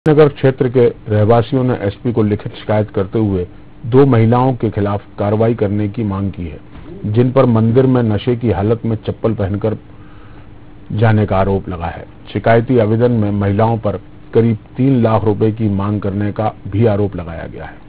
नगर क्षेत्र के रहवासियों ने एसपी को लिखित शिकायत करते हुए 2 महिलाओं के खिलाफ कार्रवाई करने की मांग की है, जिन पर मंदिर में नशे की हालत में चप्पल पहनकर जाने का आरोप लगा है। शिकायती आवेदन में महिलाओं पर करीब 3 लाख रुपए की मांग करने का भी आरोप लगाया गया है।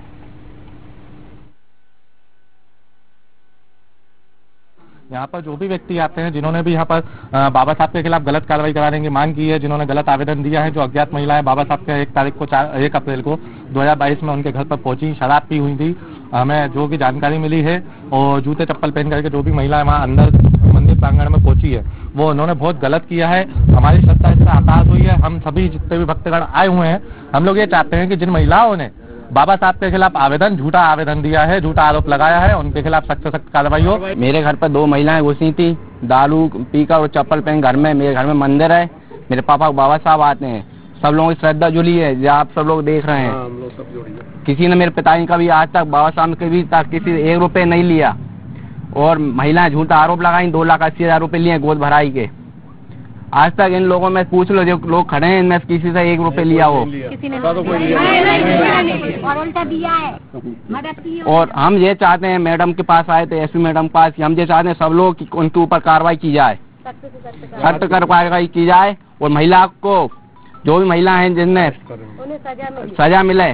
यहाँ पर जो भी व्यक्ति आते हैं जिन्होंने भी यहाँ पर बाबा साहब के खिलाफ गलत कार्रवाई कराने की मांग की है, जिन्होंने गलत आवेदन दिया है, जो अज्ञात महिलाएं बाबा साहब के 1 अप्रैल को 2022 में उनके घर पर पहुंची, शराब पी हुई थी, हमें जो भी जानकारी मिली है, और जूते चप्पल पहन करके जो भी महिलाएं वहाँ अंदर मंदिर प्रांगण में पहुंची है, वो उन्होंने बहुत गलत किया है। हमारी श्रद्धा इससे हताश हुई है। हम सभी जितने भी भक्तगण आए हुए हैं, हम लोग ये चाहते हैं कि जिन महिलाओं ने बाबा साहब के खिलाफ झूठा आवेदन दिया है, झूठा आरोप लगाया है, उनके खिलाफ सख्त से सख्त कार्रवाई हो। मेरे घर पर 2 महिलाएं घुसी थी, दारू पीकर और चप्पल पहन घर में। मेरे घर में मंदिर है, मेरे पापा बाबा साहब आते हैं, सब लोगों की श्रद्धा जुड़ी है, जो आप सब लोग देख रहे हैं। किसी ने मेरे पिताजी का भी आज तक बाबा साहब के भी तक किसी 1 रुपए नहीं लिया, और महिलाएं झूठा आरोप लगाई, 2,80,000 रुपए लिए गोद भराई के। आज तक इन लोगों में पूछ लो, जो लोग खड़े हैं इनमें किसी से 1 रुपए लिया हो, किसी ने और उल्टा दिया है, मदद की। और हम ये चाहते हैं, मैडम के पास आए थे, एसपी मैडम के पास, हम ये चाहते हैं सब लोग उनके ऊपर कार्रवाई की जाए, सख्त कार्रवाई की जाए, और महिला को, जो भी महिला हैं जिनने सजा मिले।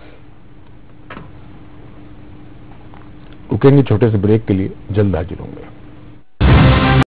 रुकेंगे छोटे से ब्रेक के लिए, जल्द हाजिर होंगे।